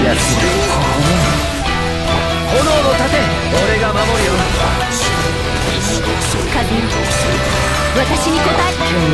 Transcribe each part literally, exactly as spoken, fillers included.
やつら炎の盾、俺が守るよ。 風よ、私に答えて。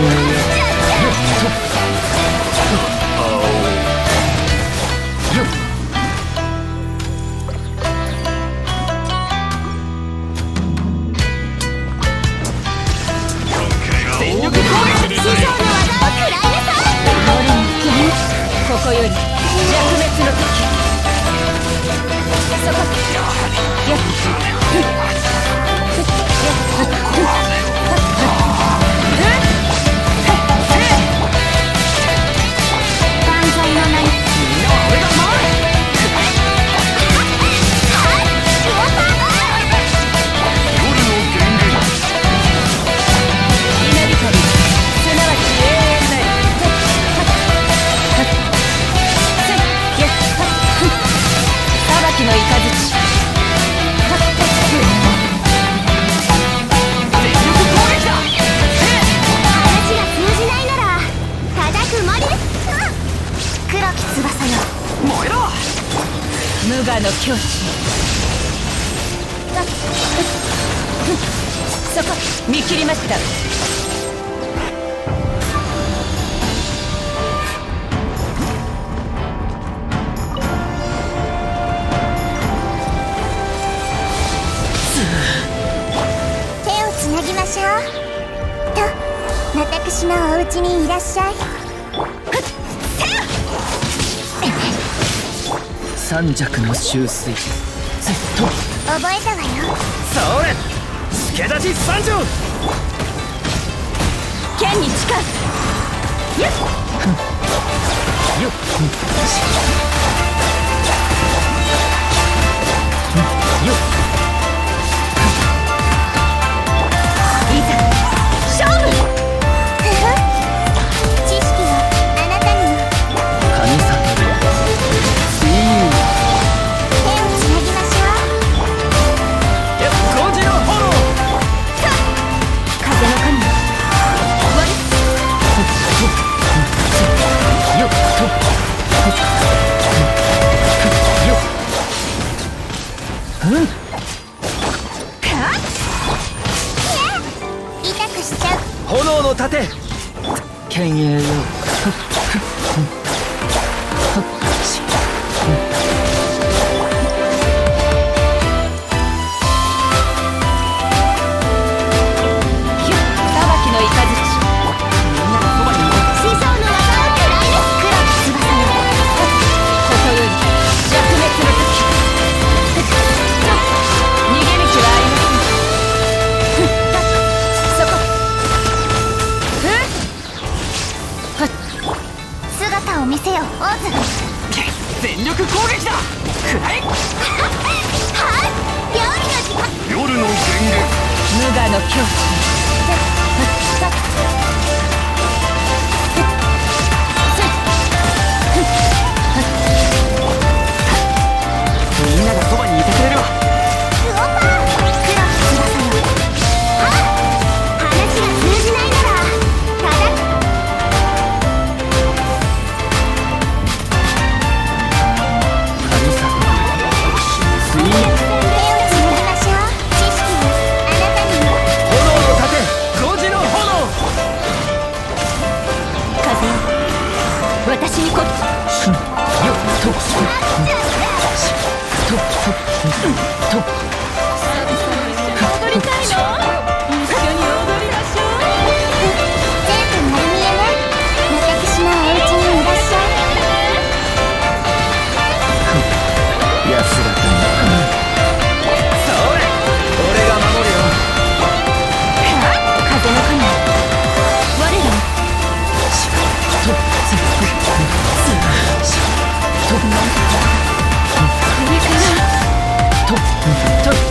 全力攻撃。 師匠の技を食らいなさい。俺の剣、ここより弱滅の時。そこやっ万歳の名にみんなは俺が守る。 夜の源源、 稲光、すなわち永遠なり。裁きの雷。 全力攻撃だ。 話が通じないなら叩く森です。黒き翼よ、 燃えろ。 無我の境地。そこ、見切りました。手をつなぎましょう。と、私のお家にいらっしゃい。 三尺の秋水、ずっと覚えたわよ。 それ助立ち三条。 剣に近い。よっよっよっ。 いざ勝負。知識はあなたにも。 神里よ、スイー。 手をつなぎましょう。 やっ工事の炎。 風の神よ、終わり。 よっとよっ。うん。 痛くしちゃう。 炎の盾、剣栄よ。 裁きの雷。 みんなのそばにいる。 師匠の技を食らいな。黒き翼よ、ここより弱滅の時。逃げ道はありません。そこ。姿を見せよ、オーズ。 全力攻撃だ。くらえ。 はい、料理の時間。 夜の源源、 無我の境地。 みんながそばにいてくれるわ。 クオパー、黒き翼よ。あ、話が通じないならただ。 神里よ、スイー。 手をつなぎましょう。知識はあなたにも。 炎の盾、工事の炎。 風よ、私にこっち。 よっとととと。 踊りたいの？一緒に踊りましょう。全部丸見えね。私のお家にいらっしゃい。 安らかに。それ俺が守るよ。 風の神、我らも。 とつとこれからとと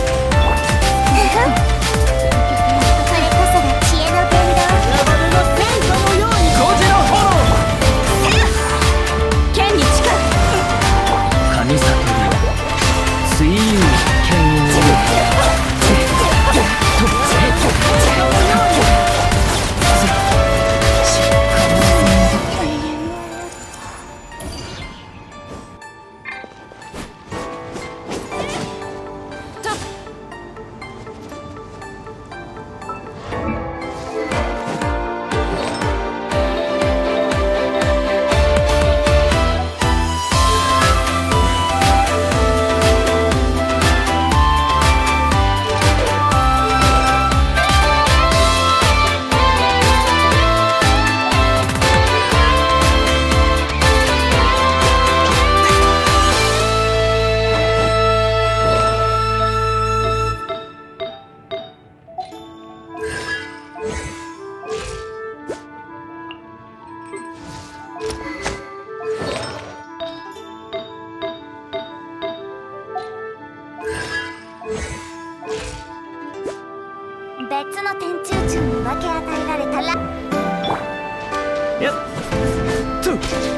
つの天中宙に分け与えられたらやっと